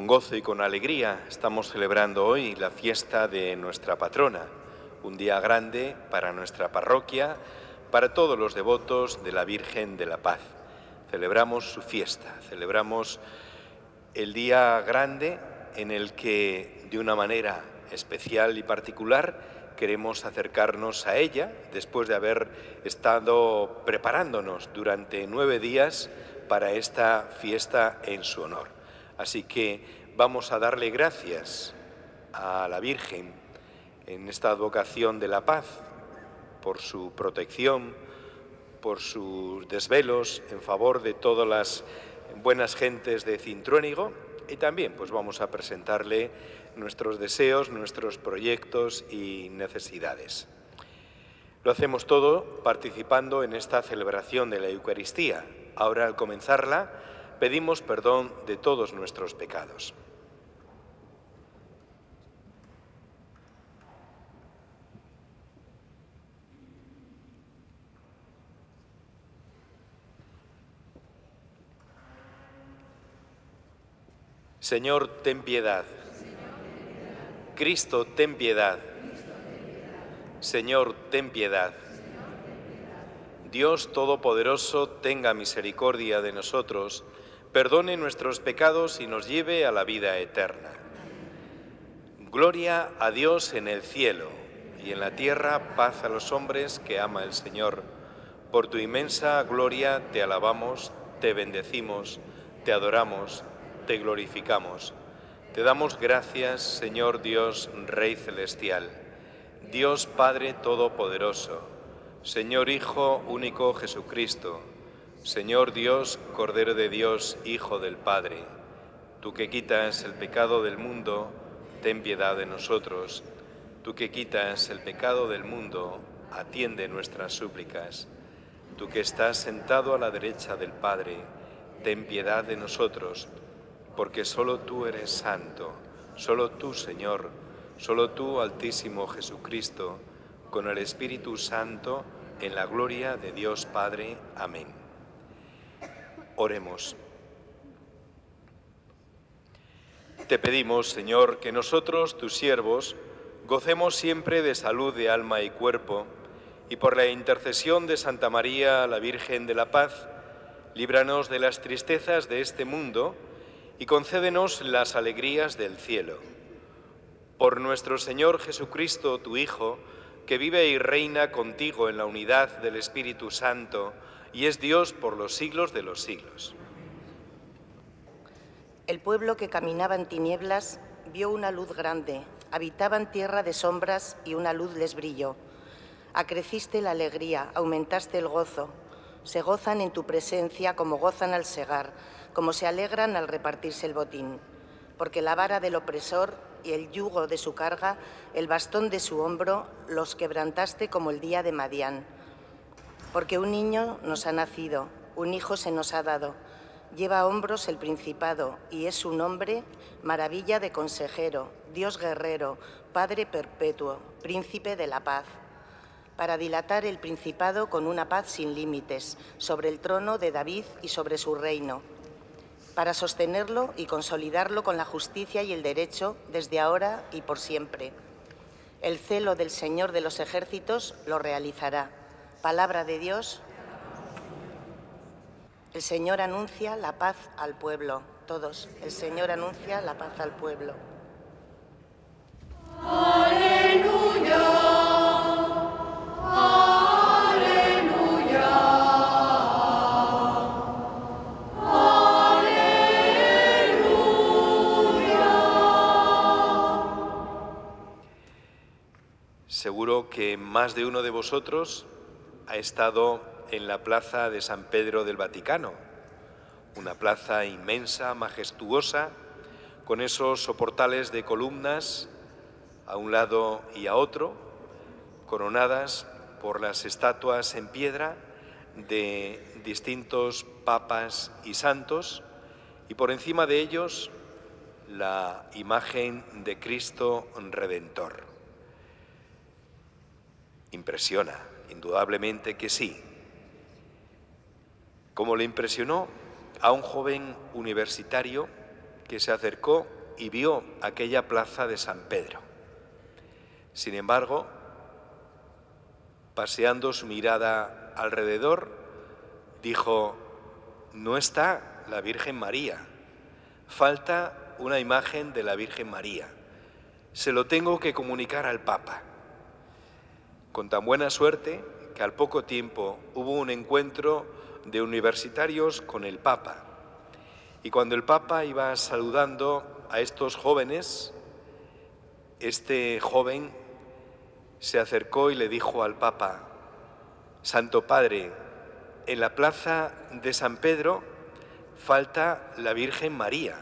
Con gozo y con alegría estamos celebrando hoy la fiesta de nuestra patrona, un día grande para nuestra parroquia, para todos los devotos de la Virgen de la Paz. Celebramos su fiesta, celebramos el día grande en el que, de una manera especial y particular, queremos acercarnos a ella después de haber estado preparándonos durante 9 días para esta fiesta en su honor. Así que vamos a darle gracias a la Virgen en esta advocación de la paz por su protección, por sus desvelos en favor de todas las buenas gentes de Cintruénigo, y también pues vamos a presentarle nuestros deseos, nuestros proyectos y necesidades. Lo hacemos todo participando en esta celebración de la Eucaristía. Ahora, al comenzarla, pedimos perdón de todos nuestros pecados. Señor, ten piedad. Cristo, ten piedad. Señor, ten piedad. Dios Todopoderoso, tenga misericordia de nosotros, perdone nuestros pecados y nos lleve a la vida eterna. Gloria a Dios en el cielo, y en la tierra paz a los hombres que ama el Señor. Por tu inmensa gloria te alabamos, te bendecimos, te adoramos, te glorificamos. Te damos gracias, Señor Dios, Rey celestial, Dios Padre Todopoderoso, Señor Hijo único Jesucristo, Señor Dios, Cordero de Dios, Hijo del Padre. Tú que quitas el pecado del mundo, ten piedad de nosotros. Tú que quitas el pecado del mundo, atiende nuestras súplicas. Tú que estás sentado a la derecha del Padre, ten piedad de nosotros, porque solo tú eres santo, solo tú, Señor, solo tú, Altísimo Jesucristo, con el Espíritu Santo, en la gloria de Dios Padre. Amén. Oremos. Te pedimos, Señor, que nosotros, tus siervos, gocemos siempre de salud de alma y cuerpo, y por la intercesión de Santa María, la Virgen de la Paz, líbranos de las tristezas de este mundo y concédenos las alegrías del cielo. Por nuestro Señor Jesucristo, tu Hijo, que vive y reina contigo en la unidad del Espíritu Santo, y es Dios por los siglos de los siglos. El pueblo que caminaba en tinieblas vio una luz grande, habitaban tierra de sombras y una luz les brilló. Acreciste la alegría, aumentaste el gozo, se gozan en tu presencia como gozan al segar, como se alegran al repartirse el botín. Porque la vara del opresor y el yugo de su carga, el bastón de su hombro, los quebrantaste como el día de Madián. Porque un niño nos ha nacido, un hijo se nos ha dado, lleva a hombros el principado, y es su nombre maravilla de consejero, Dios guerrero, Padre perpetuo, príncipe de la paz. Para dilatar el principado con una paz sin límites, sobre el trono de David y sobre su reino, para sostenerlo y consolidarlo con la justicia y el derecho desde ahora y por siempre. El celo del Señor de los ejércitos lo realizará. Palabra de Dios. El Señor anuncia la paz al pueblo. Todos, el Señor anuncia la paz al pueblo. ¡Aleluya! ¡Aleluya! Seguro que más de uno de vosotros ha estado en la plaza de San Pedro del Vaticano, una plaza inmensa, majestuosa, con esos soportales de columnas a un lado y a otro, coronadas por las estatuas en piedra de distintos papas y santos, y por encima de ellos la imagen de Cristo Redentor. Impresiona, indudablemente que sí. Como le impresionó a un joven universitario que se acercó y vio aquella plaza de San Pedro. Sin embargo, paseando su mirada alrededor, dijo: no está la Virgen María, falta una imagen de la Virgen María. Se lo tengo que comunicar al Papa. Con tan buena suerte que al poco tiempo hubo un encuentro de universitarios con el Papa. Y cuando el Papa iba saludando a estos jóvenes, este joven se acercó y le dijo al Papa: Santo Padre, en la plaza de San Pedro falta la Virgen María.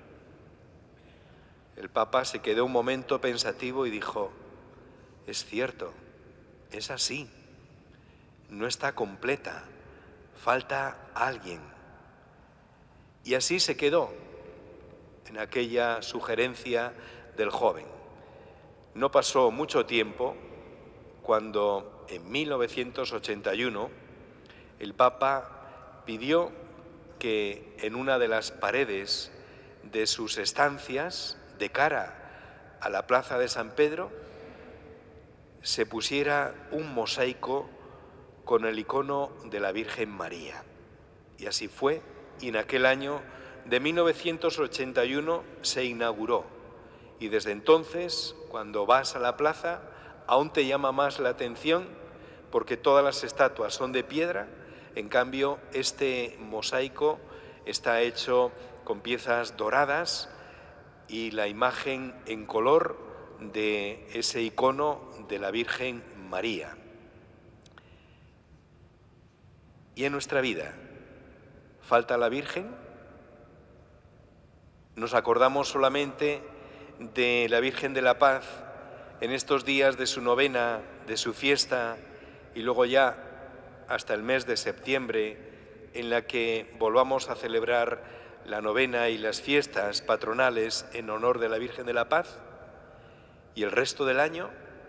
El Papa se quedó un momento pensativo y dijo: es cierto, es así, no está completa, falta alguien. Y así se quedó en aquella sugerencia del joven. No pasó mucho tiempo cuando en 1981 el Papa pidió que en una de las paredes de sus estancias, de cara a la plaza de San Pedro, se pusiera un mosaico con el icono de la Virgen María. Y así fue, y en aquel año de 1981 se inauguró. Y desde entonces, cuando vas a la plaza, aún te llama más la atención porque todas las estatuas son de piedra. En cambio, este mosaico está hecho con piezas doradas y la imagen en color de ese icono de la Virgen María. ¿Y en nuestra vida falta la Virgen? ¿Nos acordamos solamente de la Virgen de la Paz en estos días de su novena, de su fiesta, y luego ya hasta el mes de septiembre, en la que volvamos a celebrar la novena y las fiestas patronales en honor de la Virgen de la Paz? ¿Y el resto del año?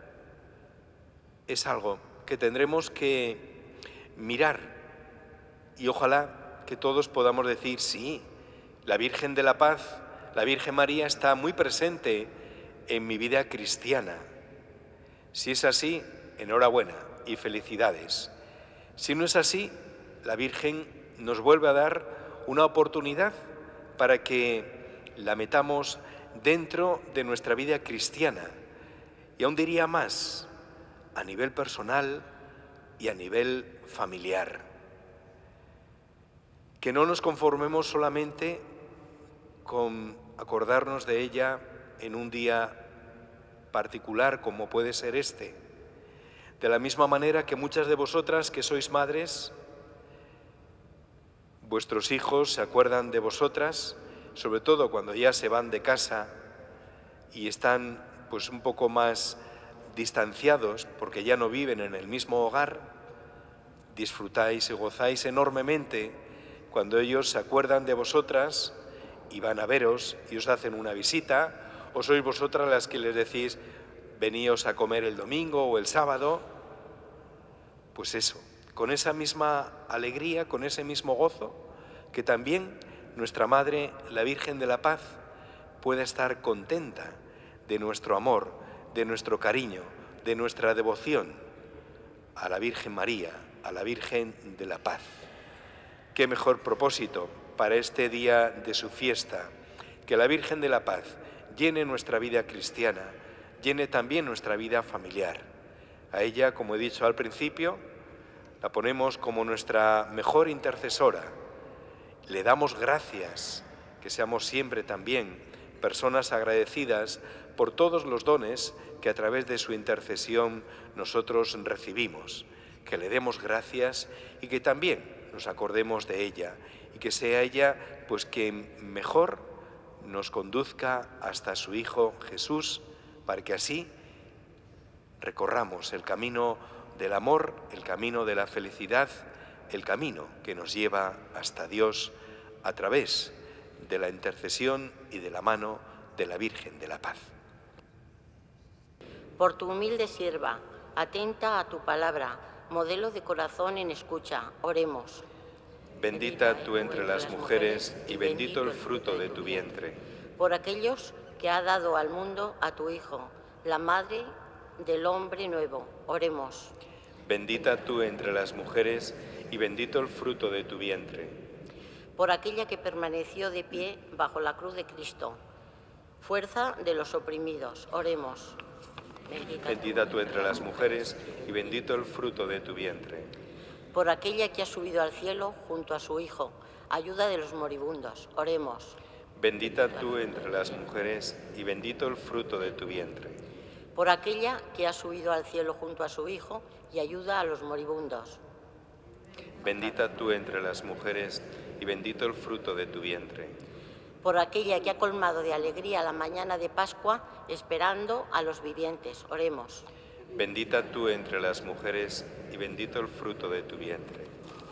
Es algo que tendremos que mirar y ojalá que todos podamos decir: sí, la Virgen de la Paz, la Virgen María está muy presente en mi vida cristiana. Si es así, enhorabuena y felicidades. Si no es así, la Virgen nos vuelve a dar una oportunidad para que la metamos dentro de nuestra vida cristiana. Y aún diría más, a nivel personal y a nivel familiar. Que no nos conformemos solamente con acordarnos de ella en un día particular como puede ser este. De la misma manera que muchas de vosotras que sois madres, vuestros hijos se acuerdan de vosotras, sobre todo cuando ya se van de casa y están pues un poco más distanciados porque ya no viven en el mismo hogar. Disfrutáis y gozáis enormemente cuando ellos se acuerdan de vosotras y van a veros y os hacen una visita, o sois vosotras las que les decís: veníos a comer el domingo o el sábado. Pues eso, con esa misma alegría, con ese mismo gozo, que también nuestra Madre, la Virgen de la Paz, pueda estar contenta de nuestro amor, de nuestro cariño, de nuestra devoción a la Virgen María, a la Virgen de la Paz. Qué mejor propósito para este día de su fiesta, que la Virgen de la Paz llene nuestra vida cristiana, llene también nuestra vida familiar. A ella, como he dicho al principio, la ponemos como nuestra mejor intercesora. Le damos gracias, que seamos siempre también personas agradecidas por todos los dones que a través de su intercesión nosotros recibimos. Que le demos gracias y que también nos acordemos de ella y que sea ella pues quien mejor nos conduzca hasta su Hijo Jesús, para que así recorramos el camino del amor, el camino de la felicidad, el camino que nos lleva hasta Dios a través de la intercesión y de la mano de la Virgen de la Paz. Por tu humilde sierva, atenta a tu palabra, modelo de corazón en escucha, oremos. Bendita tú entre las mujeres y bendito el fruto de tu vientre. Por aquellos que ha dado al mundo a tu Hijo, la Madre del Hombre Nuevo. Oremos. Bendita tú entre las mujeres y bendito el fruto de tu vientre. Por aquella que permaneció de pie bajo la cruz de Cristo, fuerza de los oprimidos. Oremos. Bendita tú entre las mujeres y bendito el fruto de tu vientre. Por aquella que ha subido al cielo junto a su Hijo, ayuda de los moribundos. Oremos. Bendita tú entre las mujeres y bendito el fruto de tu vientre. Por aquella que ha subido al cielo junto a su Hijo y ayuda a los moribundos. Bendita tú entre las mujeres y bendito el fruto de tu vientre. Por aquella que ha colmado de alegría la mañana de Pascua, esperando a los vivientes. Oremos. Bendita tú entre las mujeres y bendito el fruto de tu vientre.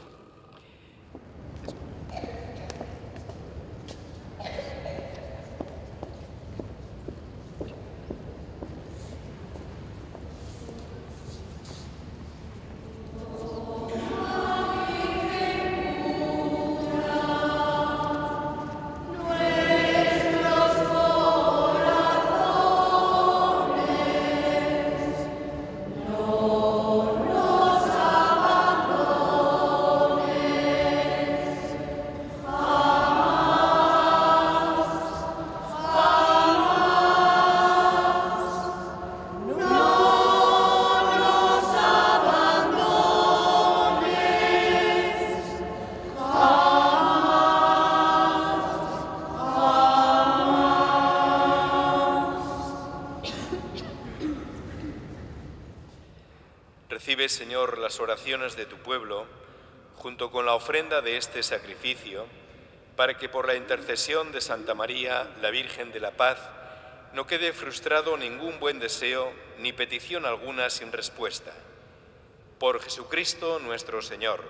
Recibe, Señor, las oraciones de tu pueblo, junto con la ofrenda de este sacrificio, para que por la intercesión de Santa María, la Virgen de la Paz, no quede frustrado ningún buen deseo ni petición alguna sin respuesta. Por Jesucristo nuestro Señor.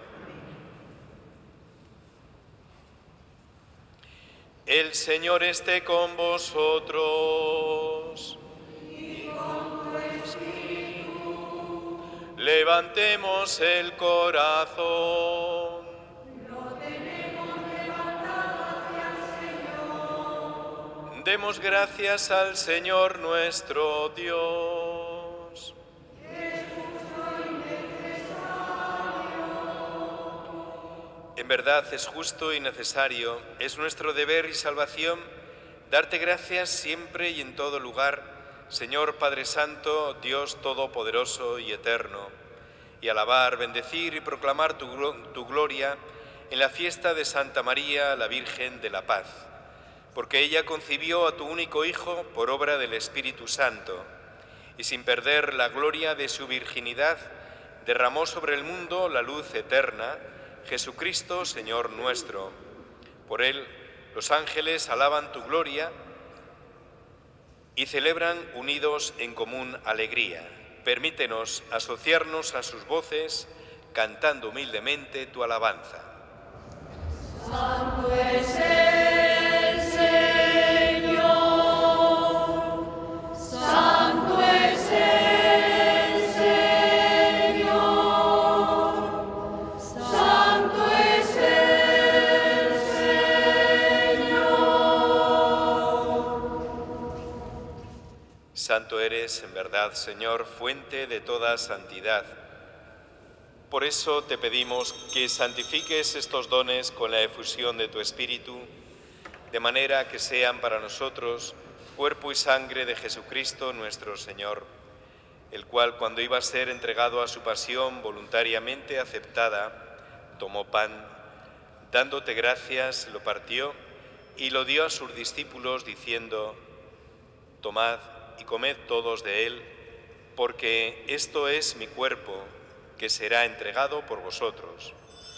El Señor esté con vosotros. Levantemos el corazón. Lo tenemos levantado hacia el Señor. Demos gracias al Señor nuestro Dios. Es justo y necesario. En verdad es justo y necesario, es nuestro deber y salvación, darte gracias siempre y en todo lugar, Señor Padre Santo, Dios Todopoderoso y Eterno, y alabar, bendecir y proclamar tu gloria en la fiesta de Santa María, la Virgen de la Paz, porque ella concibió a tu único Hijo por obra del Espíritu Santo, y sin perder la gloria de su virginidad, derramó sobre el mundo la luz eterna, Jesucristo, Señor nuestro. Por él, los ángeles alaban tu gloria y celebran unidos en común alegría. Permítenos asociarnos a sus voces, cantando humildemente tu alabanza. Santo es el Señor, santo es el Señor, santo es el Señor. Santo eres, en verdad, Señor, fuente de toda santidad. Por eso te pedimos que santifiques estos dones con la efusión de tu Espíritu, de manera que sean para nosotros cuerpo y sangre de Jesucristo nuestro Señor, el cual, cuando iba a ser entregado a su pasión voluntariamente aceptada, tomó pan, dándote gracias, lo partió y lo dio a sus discípulos, diciendo: tomad y comed todos de él, porque esto es mi cuerpo, que será entregado por vosotros.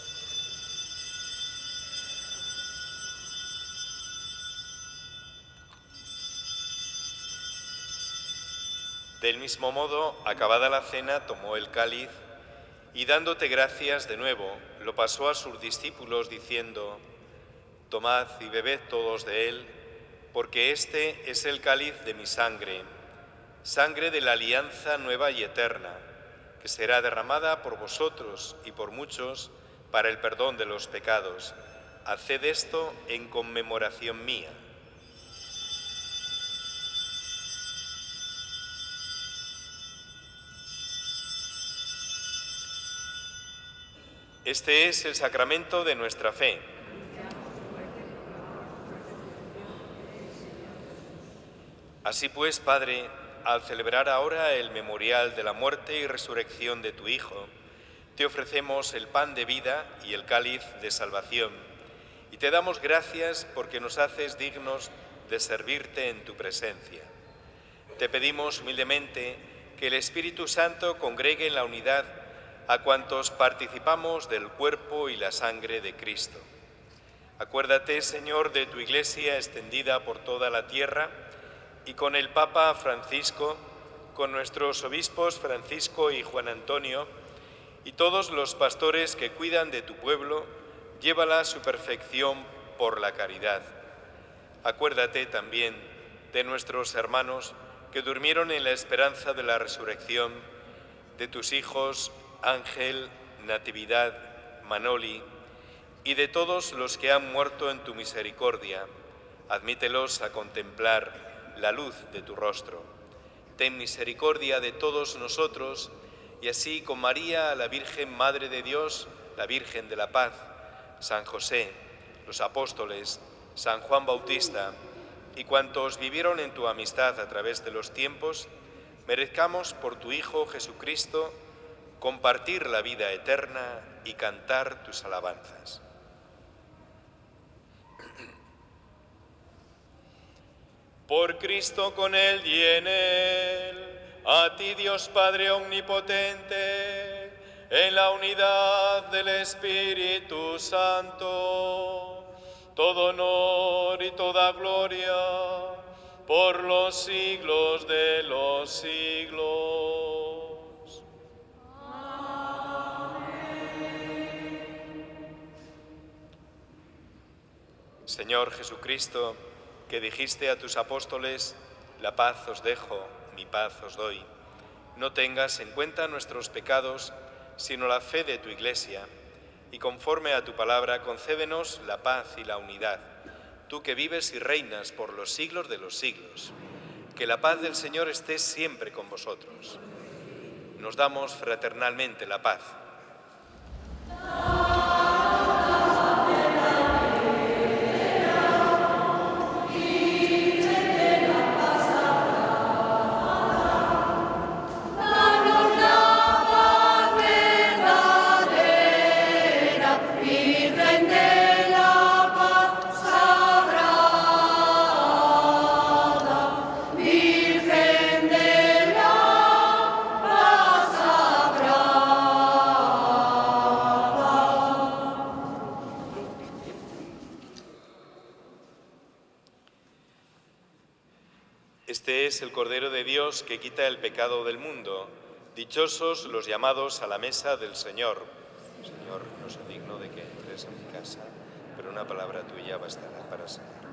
Del mismo modo, acabada la cena, tomó el cáliz y, dándote gracias de nuevo, lo pasó a sus discípulos, diciendo: tomad y bebed todos de él, porque este es el cáliz de mi sangre, sangre de la alianza nueva y eterna, que será derramada por vosotros y por muchos para el perdón de los pecados. Haced esto en conmemoración mía. Este es el sacramento de nuestra fe. Así pues, Padre, al celebrar ahora el memorial de la muerte y resurrección de tu Hijo, te ofrecemos el pan de vida y el cáliz de salvación, y te damos gracias porque nos haces dignos de servirte en tu presencia. Te pedimos humildemente que el Espíritu Santo congregue en la unidad a cuantos participamos del cuerpo y la sangre de Cristo. Acuérdate, Señor, de tu Iglesia extendida por toda la tierra, y con el Papa Francisco, con nuestros obispos Francisco y Juan Antonio, y todos los pastores que cuidan de tu pueblo, llévala a su perfección por la caridad. Acuérdate también de nuestros hermanos que durmieron en la esperanza de la resurrección, de tus hijos Ángel, Natividad, Manoli, y de todos los que han muerto en tu misericordia. Admítelos a contemplar la luz de tu rostro. Ten misericordia de todos nosotros, y así con María, la Virgen Madre de Dios, la Virgen de la Paz, San José, los apóstoles, San Juan Bautista y cuantos vivieron en tu amistad a través de los tiempos, merezcamos por tu Hijo Jesucristo compartir la vida eterna y cantar tus alabanzas. Por Cristo, con Él y en Él, a ti Dios Padre Omnipotente, en la unidad del Espíritu Santo, todo honor y toda gloria por los siglos de los siglos. Señor Jesucristo, que dijiste a tus apóstoles, la paz os dejo, mi paz os doy, no tengas en cuenta nuestros pecados, sino la fe de tu Iglesia, y conforme a tu palabra concédenos la paz y la unidad, tú que vives y reinas por los siglos de los siglos. Que la paz del Señor esté siempre con vosotros. Nos damos fraternalmente la paz. Este es el Cordero de Dios que quita el pecado del mundo. Dichosos los llamados a la mesa del Señor. Señor, no soy digno de que entres en mi casa, pero una palabra tuya bastará para sanarme.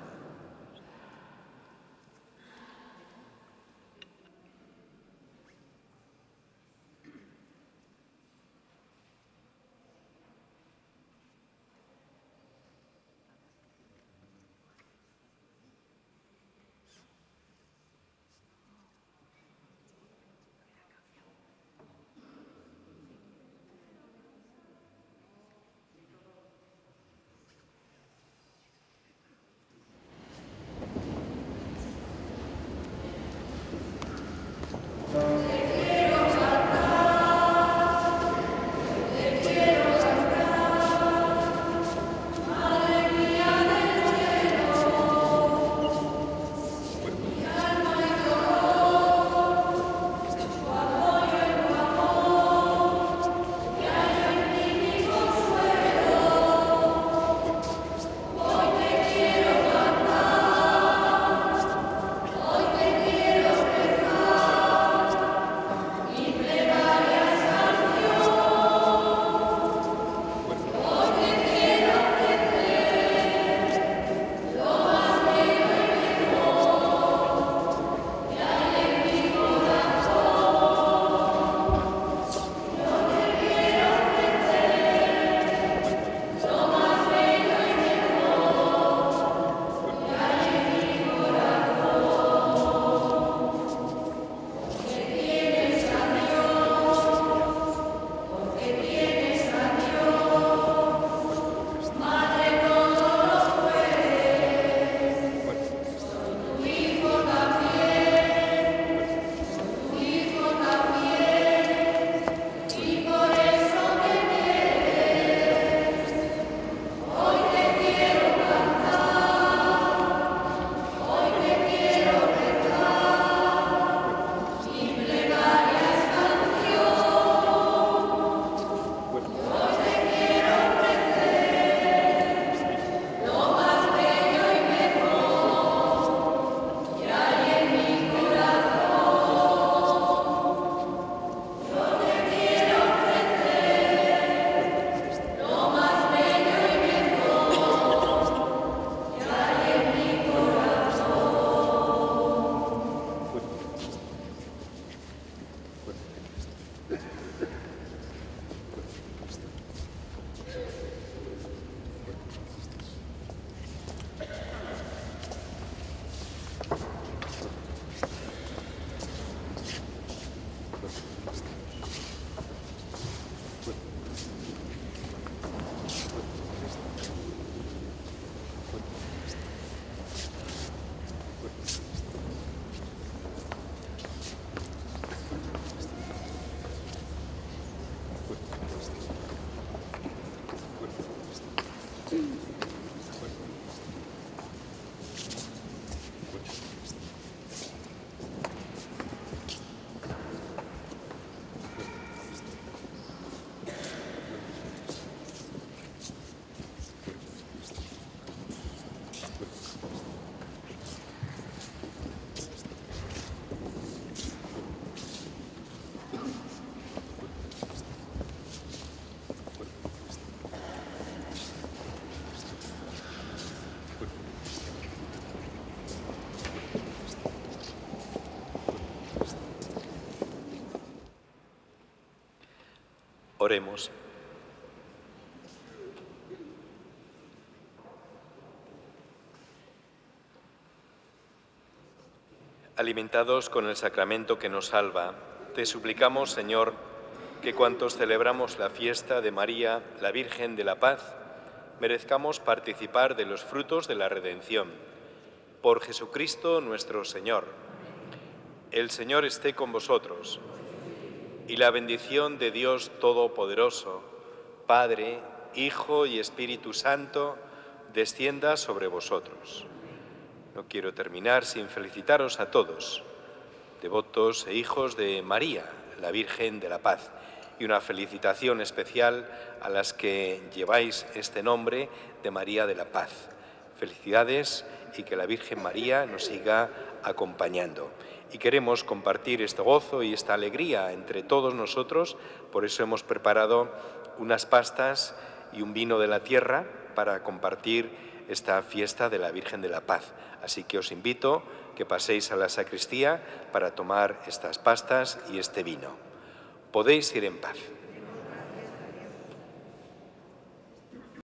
Oremos. Alimentados con el sacramento que nos salva, te suplicamos, Señor, que cuantos celebramos la fiesta de María, la Virgen de la Paz, merezcamos participar de los frutos de la redención. Por Jesucristo nuestro Señor. El Señor esté con vosotros. Y la bendición de Dios Todopoderoso, Padre, Hijo y Espíritu Santo, descienda sobre vosotros. No quiero terminar sin felicitaros a todos, devotos e hijos de María, la Virgen de la Paz, y una felicitación especial a las que lleváis este nombre de María de la Paz. Felicidades y que la Virgen María nos siga acompañando. Y queremos compartir este gozo y esta alegría entre todos nosotros, por eso hemos preparado unas pastas y un vino de la tierra para compartir esta fiesta de la Virgen de la Paz. Así que os invito que paséis a la sacristía para tomar estas pastas y este vino. Podéis ir en paz.